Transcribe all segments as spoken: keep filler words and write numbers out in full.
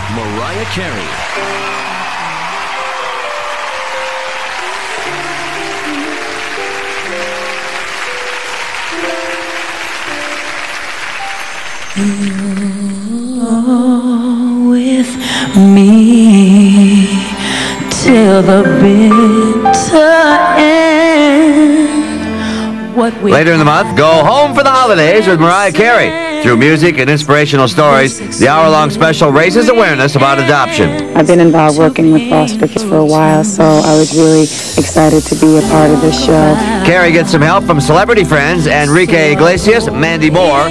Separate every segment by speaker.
Speaker 1: Mariah Carey.
Speaker 2: You're with me till the bitter end. What we
Speaker 3: Later in the month, go home for the holidays with Mariah Carey. Through music and inspirational stories, the hour-long special raises awareness about adoption.
Speaker 4: I've been involved working with foster kids for a while, so I was really excited to be a part of this show.
Speaker 3: Carey gets some help from celebrity friends Enrique Iglesias, Mandy Moore,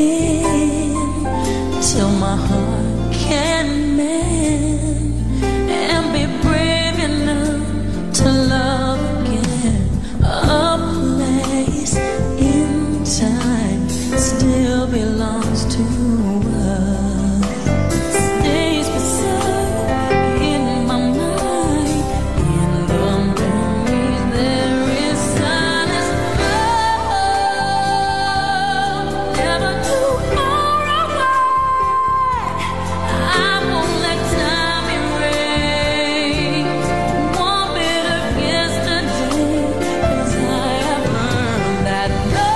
Speaker 2: till my heart can mend and be brave enough to love again. A place in time still belongs to us. Stays beside in my mind. In the memories there is silence. Love never too far away. I won't let time erase one bit of yesterday, 'cause I have learned that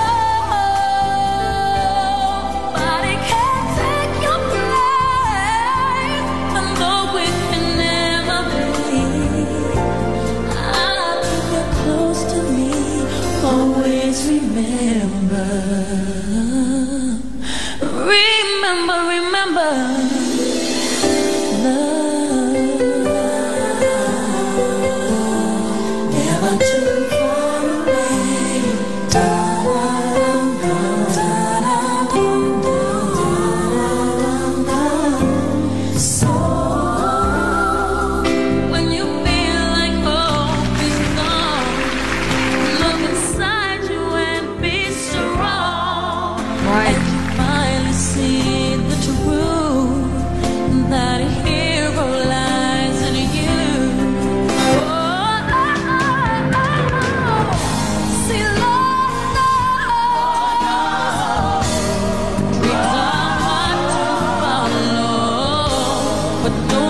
Speaker 2: nobody can take your place. And though we can never be, I'll keep you close to me. Always remember, remember, remember. Never too far away. So when you feel like hope is gone, look inside you and be strong. And you finally see the truth, that a hero lies in you. Oh, oh, oh. See, Lord knows dreams are hard to follow, but don't